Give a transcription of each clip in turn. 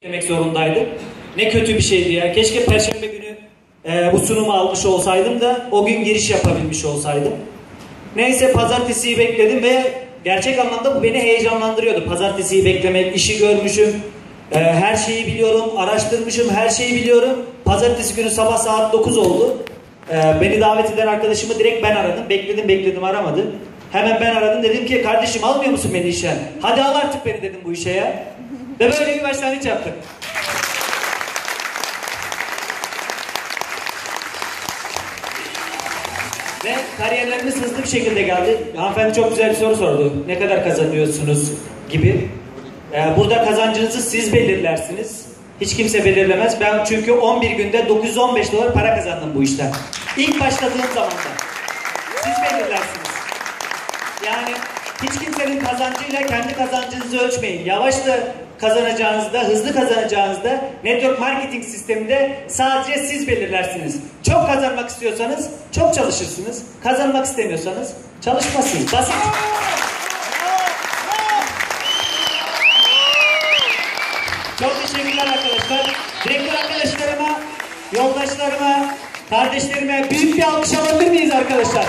demek zorundaydım. Ne kötü bir şeydi ya. Keşke Perşembe günü bu sunumu almış olsaydım da o gün giriş yapabilmiş olsaydım. Neyse pazartesiyi bekledim ve gerçek anlamda bu beni heyecanlandırıyordu. Pazartesiyi beklemek, işi görmüşüm, her şeyi biliyorum, araştırmışım, her şeyi biliyorum. Pazartesi günü sabah saat 9 oldu. Beni davet eden arkadaşımı direkt ben aradım. Bekledim aramadı. Hemen ben aradım, dedim ki kardeşim almıyor musun beni işe? Hadi al artık beni dedim bu işe ya. Ve böyle bir başlangıç yaptık. Ve kariyerlerimiz hızlı bir şekilde geldi. Hanımefendi çok güzel bir soru sordu. Ne kadar kazanıyorsunuz gibi. Burada kazancınızı siz belirlersiniz. Hiç kimse belirlemez. Ben çünkü 11 günde 915 dolar para kazandım bu işten. İlk başladığım zamanda. Siz belirlersiniz. Yani hiç kimsenin kazancıyla kendi kazancınızı ölçmeyin. Yavaş da kazanacağınızda, hızlı kazanacağınızda network marketing sisteminde sadece siz belirlersiniz. Çok kazanmak istiyorsanız çok çalışırsınız. Kazanmak istemiyorsanız çalışmazsınız. Basit. Çok teşekkürler arkadaşlar. Direktör arkadaşlarıma, yoldaşlarıma, kardeşlerime büyük bir alkış alabilir miyiz arkadaşlar?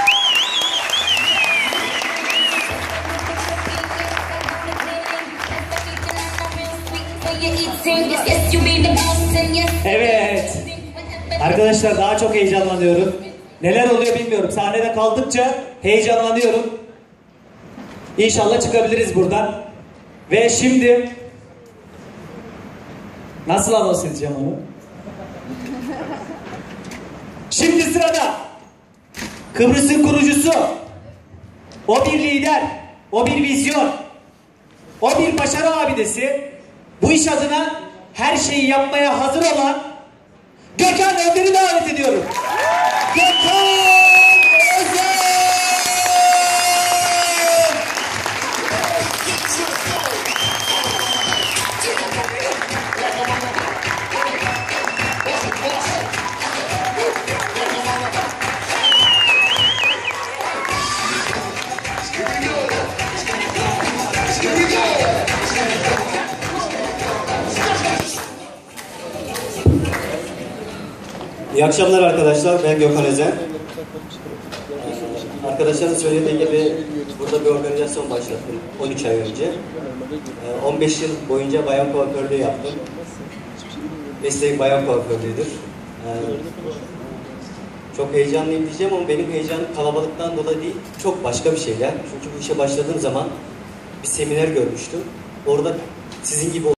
Evet. Arkadaşlar daha çok heyecanlanıyorum. Neler oluyor bilmiyorum. Sahnede kaldıkça heyecanlanıyorum. İnşallah çıkabiliriz buradan. Ve şimdi nasıl anons edeceğim onu? Şimdi sırada Kıbrıs'ın kurucusu, o bir lider, o bir vizyon, o bir başarı abidesi, bu iş adına her şeyi yapmaya hazır olan Gökhan Özer'i davet ediyorum. Gökhan Özer! İyi akşamlar arkadaşlar, ben Gökhan Özer. Arkadaşların söylediği gibi burada bir organizasyon başlattım 13 ay önce. 15 yıl boyunca bayan kuaförlüğü yaptım. Mesleğim bayan kuaförlüğüdür. Çok heyecanlıyım diyeceğim ama benim heyecanım kalabalıktan dolayı değil, çok başka bir şeyler. Çünkü bu işe başladığım zaman bir seminer görmüştüm. Orada sizin gibi